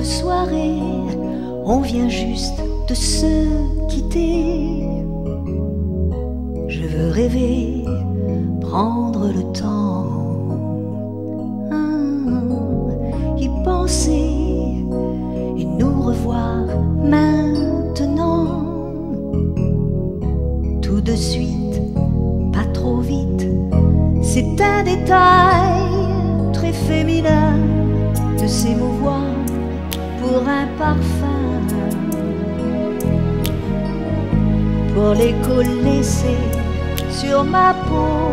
soirée, on vient juste de se quitter. Je veux rêver, prendre le temps, y penser et nous revoir maintenant. Tout de suite, pas trop vite, c'est un détail très féminin de s'émouvoir pour un parfum, pour l'écho laissé sur ma peau.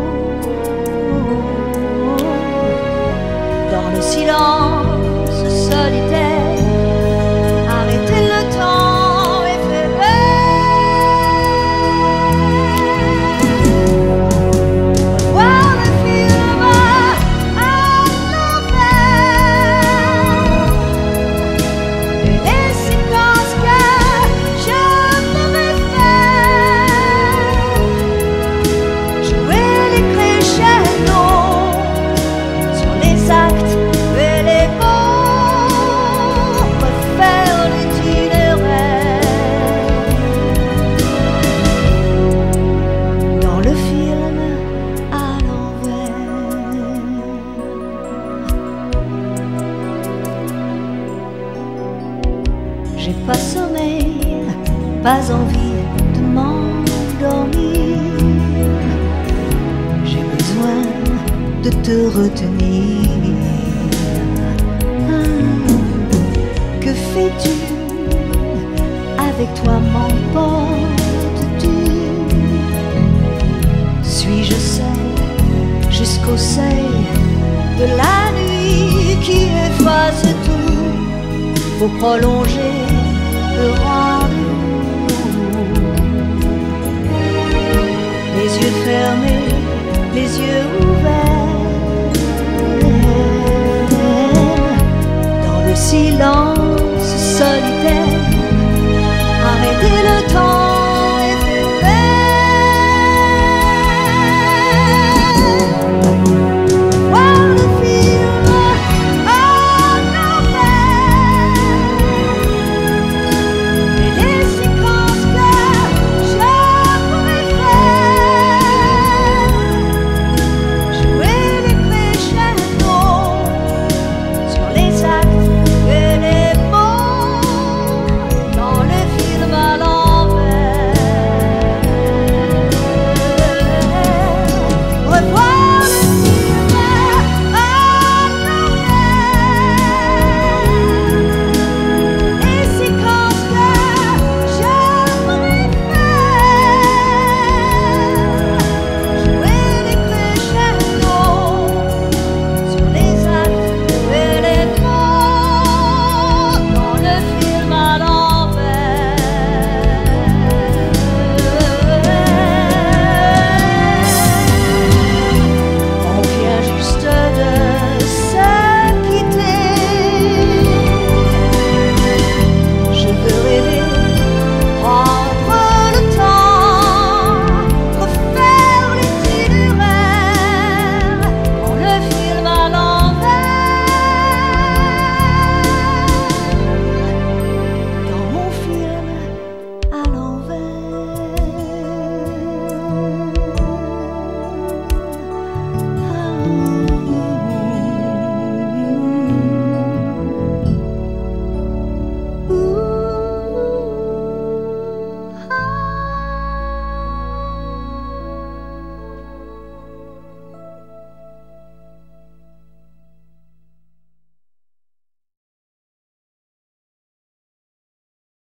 Dans le silence solitaire, arrêter le temps éphémère, voir le film à l'envers, et les séquences que je pourrais faire, jouer les crescendos sur les actes et les mots, refaire l'itinéraire dans le film à l'envers. J'ai pas sommeil, pas envie de m'endormir. J'ai besoin de te retenir. Que fais-tu? Avec toi m'emportes-tu? Suis-je seul jusqu'au seuil de la nuit qui efface tout? Faut prolonger le rendez-vous. Les yeux fermés, les yeux ouverts, dans le silence solitaire, arrêter le temps éphémère.